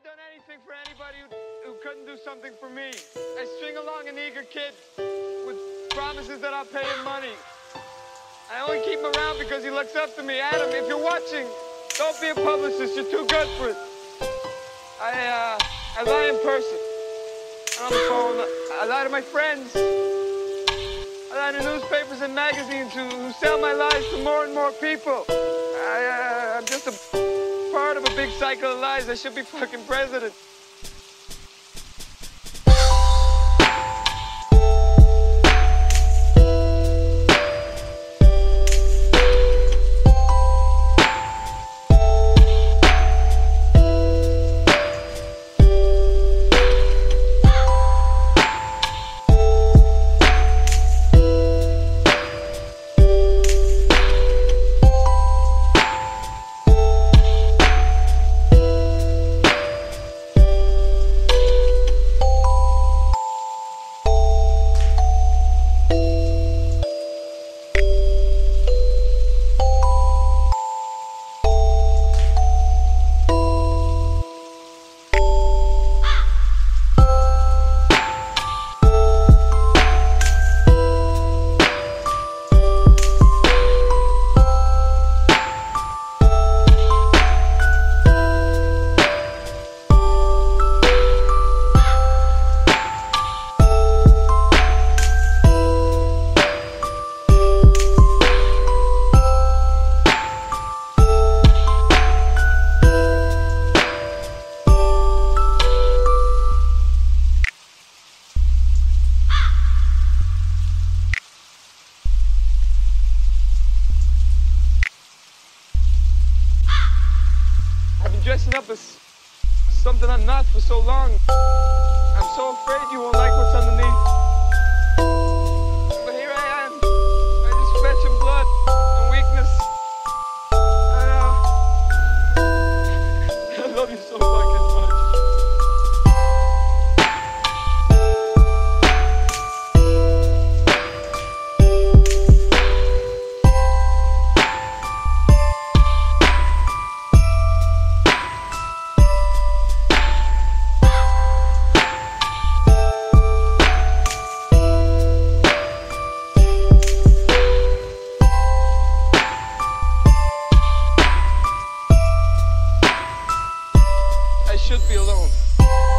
done anything for anybody who couldn't do something for me. I string along an eager kid with promises that I'll pay him money. I only keep him around because he looks up to me. Adam, if you're watching, don't be a publicist. You're too good for it. I lie in person. On the phone. I lie to my friends. I lie to newspapers and magazines who sell my lies to more and more people. I'm just a part of a big cycle of lies. I should be fucking president. Dressing up as something I'm not for so long. I'm so afraid you won't like what's underneath. But here I am. I just fetching blood and weakness. I love you so fucking much. Should be alone.